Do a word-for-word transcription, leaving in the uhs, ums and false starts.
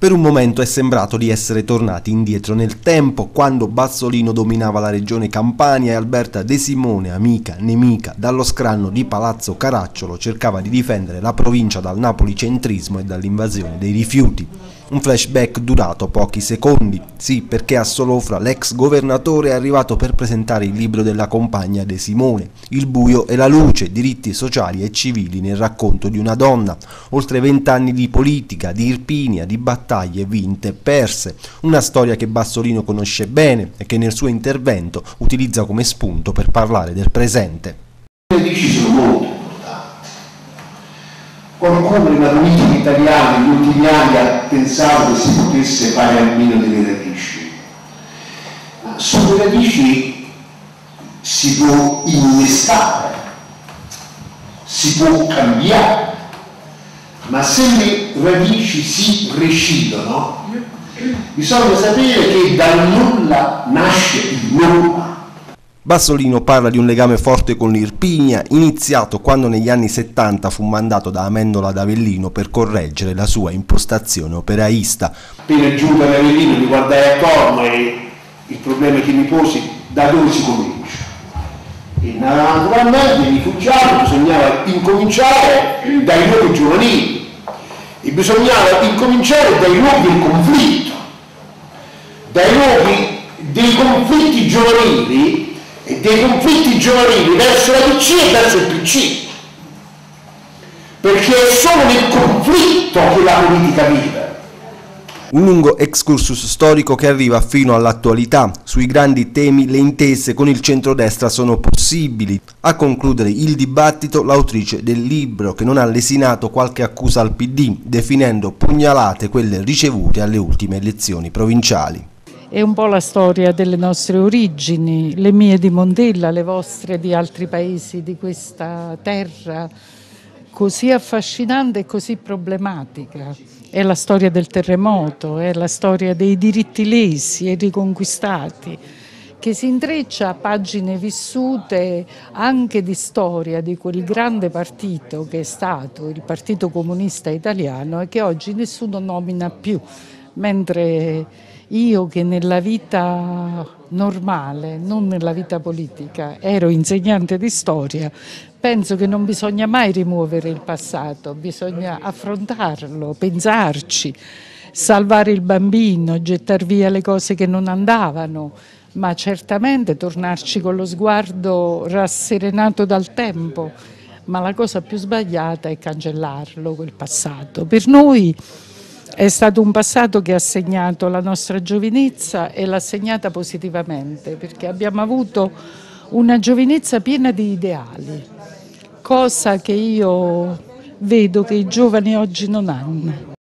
Per un momento è sembrato di essere tornati indietro nel tempo, quando Bassolino dominava la regione Campania e Alberta De Simone, amica, nemica, dallo scranno di Palazzo Caracciolo cercava di difendere la provincia dal napolicentrismo e dall'invasione dei rifiuti. Un flashback durato pochi secondi, sì, perché a Solofra l'ex governatore è arrivato per presentare il libro della compagna De Simone, Il buio e la luce, diritti sociali e civili nel racconto di una donna. Oltre vent'anni di politica, di Irpinia, di battaglie vinte e perse, una storia che Bassolino conosce bene e che nel suo intervento utilizza come spunto per parlare del presente. Le radici sono molto importanti. Qualcuno nella politica italiana negli ultimi anni ha pensato che si potesse fare almeno delle radici. Sulle radici si può innestare, si può cambiare, ma se le radici si recidono, bisogna sapere che dal nulla nasce il nulla. Bassolino parla di un legame forte con l'Irpinia, iniziato quando negli anni settanta fu mandato da Amendola d'Avellino per correggere la sua impostazione operaista. Appena giunto ad Avellino mi guardai attorno e il problema che mi posi: da dove si comincia? E naturalmente mi fu chiaro, bisognava incominciare dai luoghi giovanili e bisognava incominciare dai luoghi del conflitto, dai luoghi dei conflitti giovanili e dei conflitti giovanili verso la P C e verso il P C, perché è solo nel conflitto che la politica vive. Un lungo excursus storico che arriva fino all'attualità. Sui grandi temi le intese con il centrodestra sono possibili. A concludere il dibattito l'autrice del libro, che non ha lesinato qualche accusa al P D, definendo pugnalate quelle ricevute alle ultime elezioni provinciali. È un po' la storia delle nostre origini, le mie di Montella, le vostre di altri paesi di questa terra così affascinante e così problematica. È la storia del terremoto, è la storia dei diritti lesi e riconquistati, che si intreccia a pagine vissute anche di storia di quel grande partito che è stato il Partito Comunista Italiano e che oggi nessuno nomina più, mentre io, che nella vita normale, non nella vita politica, ero insegnante di storia, penso che non bisogna mai rimuovere il passato, bisogna affrontarlo, pensarci, salvare il bambino, gettar via le cose che non andavano, ma certamente tornarci con lo sguardo rasserenato dal tempo. Ma la cosa più sbagliata è cancellarlo, quel passato. Per noi è stato un passato che ha segnato la nostra giovinezza e l'ha segnata positivamente, perché abbiamo avuto una giovinezza piena di ideali, cosa che io vedo che i giovani oggi non hanno.